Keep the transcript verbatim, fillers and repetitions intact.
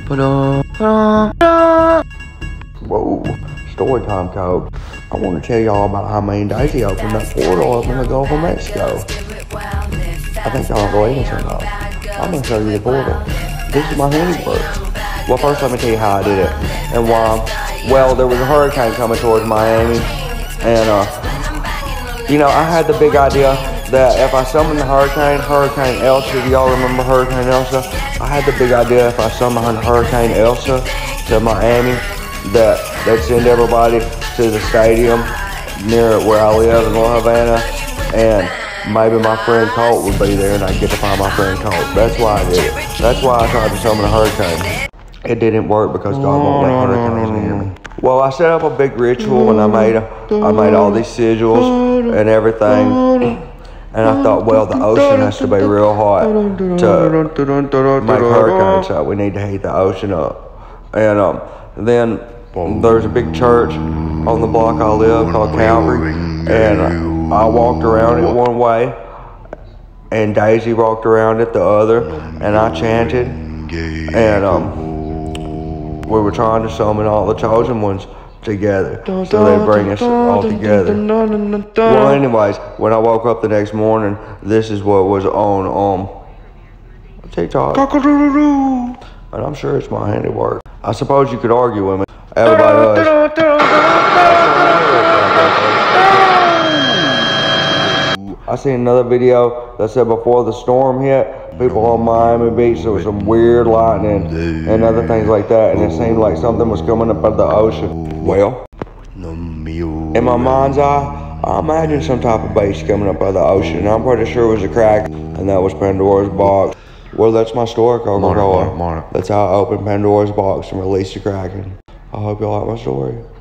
Whoa, story time, Coke. I want to tell y'all about how me and Daisy opened that portal up in the Gulf of Mexico. I think y'all believe this or not. I'm going to show you the portal. This is my handiwork. Well, first let me tell you how I did it and why. Well, there was a hurricane coming towards Miami, and uh, you know, I had the big idea that if I summoned the hurricane, Hurricane Elsa, do y'all remember Hurricane Elsa? I had the big idea if I summoned Hurricane Elsa to Miami, that they'd send everybody to the stadium near where I live in La Havana, and maybe my friend Colt would be there and I'd get to find my friend Colt. That's why I did it. That's why I tried to summon a hurricane. It didn't work because God won't let hurricanes near me. Well, I set up a big ritual and I made a, I made all these sigils and everything. And I thought, well, the ocean has to be real hot to make hurricanes, so we need to heat the ocean up. And um, then there's a big church on the block I live called Calvary, and uh, I walked around it one way, and Daisy walked around it the other, and I chanted, and um, we were trying to summon all the chosen ones together, so they bring us all together. Well, anyways, when I woke up the next morning, this is what was on um TikTok, and I'm sure it's my handiwork. I suppose you could argue with me. Everybody does. I seen another video that said before the storm hit, people on Miami Beach, there was some weird lightning and other things like that, and it seemed like something was coming up out of the ocean. Well, in my mind's eye, I imagined some type of beast coming up out of the ocean, and I'm pretty sure it was a crack, and that was Pandora's box. Well, that's my story, Coca-Cola. That's how I opened Pandora's box and released the Kraken. I hope you like my story.